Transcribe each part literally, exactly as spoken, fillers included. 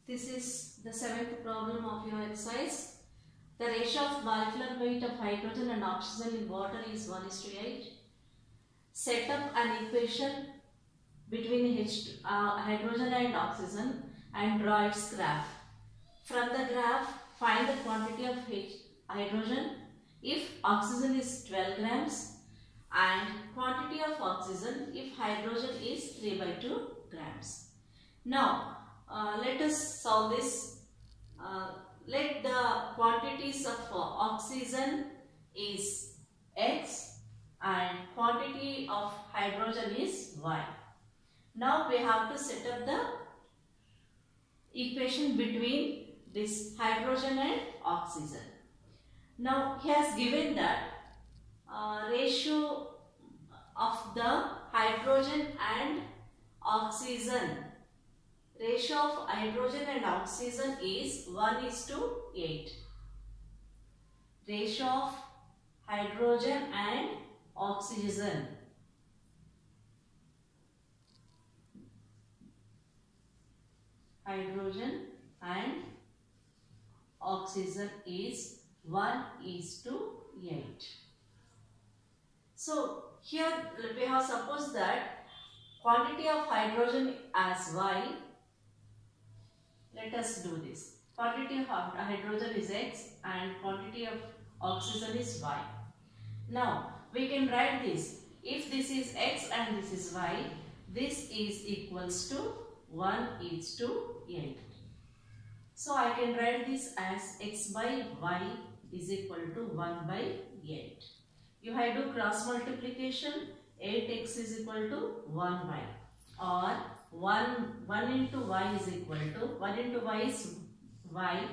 This is the seventh problem of your exercise. The ratio of molecular weight of hydrogen and oxygen in water is one is to eight. Set up an equation between H uh, hydrogen and oxygen and draw its graph. From the graph, find the quantity of H hydrogen if oxygen is twelve grams and quantity of oxygen if hydrogen is three by two grams. Now, uh, let us solve this. Uh, let the quantities of uh, oxygen is X and quantity of hydrogen is Y. Now we have to set up the equation between this hydrogen and oxygen. Now he has given that uh, ratio of the hydrogen and oxygen. Ratio of hydrogen and oxygen is one is to eight. Ratio of hydrogen and oxygen. Hydrogen and oxygen is one is to eight. So here we have supposed that quantity of hydrogen as Y. Let us do this. Quantity of hydrogen is X and quantity of oxygen is Y. Now we can write this. If this is X and this is Y, this is equals to one is to eight. So I can write this as X by Y is equal to one by eight. If I do cross multiplication, eight x is equal to one y, or one, one into y is equal to, one into y is y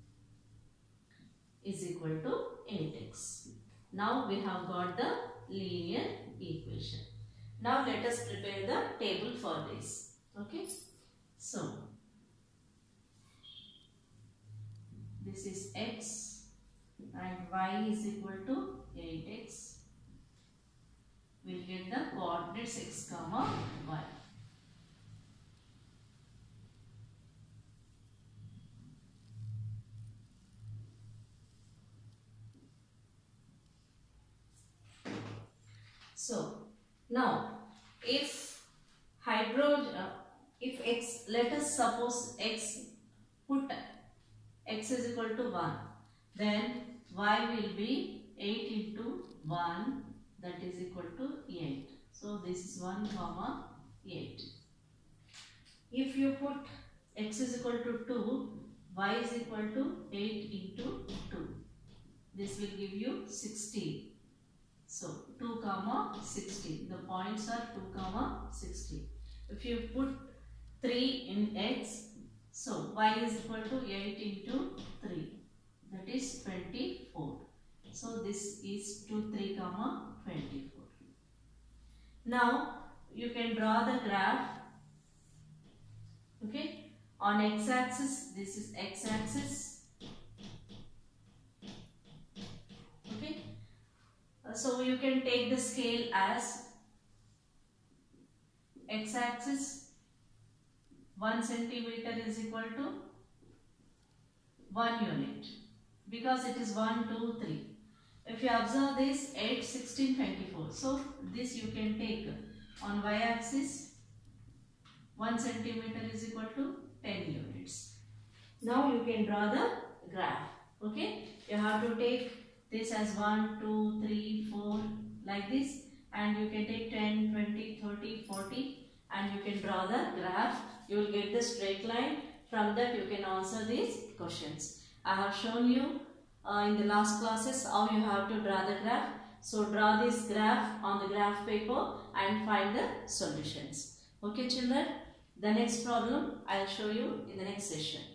is equal to eight x. Now we have got the linear equation. Now let us prepare the table for this. Okay. So this is x and y is equal to eight x. We will get the coordinates x comma y. So now if hydrogen, uh, if x, let us suppose x, put x is equal to one, then y will be eight into one, that is equal to eight. So this is one comma eight. If you put x is equal to two, y is equal to eight into two. This will give you sixteen. So two comma sixteen. The points are two comma sixteen. If you put three in x, so y is equal to eight into three. That is twenty-four. So this is two, three comma twenty-four. Now you can draw the graph. Okay. On x-axis, this is x-axis. Okay. Uh, so you can take the scale as x-axis one centimeter is equal to one unit, because it is one, two, three. If you observe this, eight, sixteen, twenty-four. So this you can take on y-axis, one centimeter is equal to ten units. Now you can draw the graph. Okay. You have to take this as one, two, three, four like this, and you can take ten, twenty, thirty, forty, and you can draw the graph. You will get the straight line. From that you can answer these questions. I have shown you uh, in the last classes how you have to draw the graph. So draw this graph on the graph paper and find the solutions. Okay children, the next problem I will show you in the next session.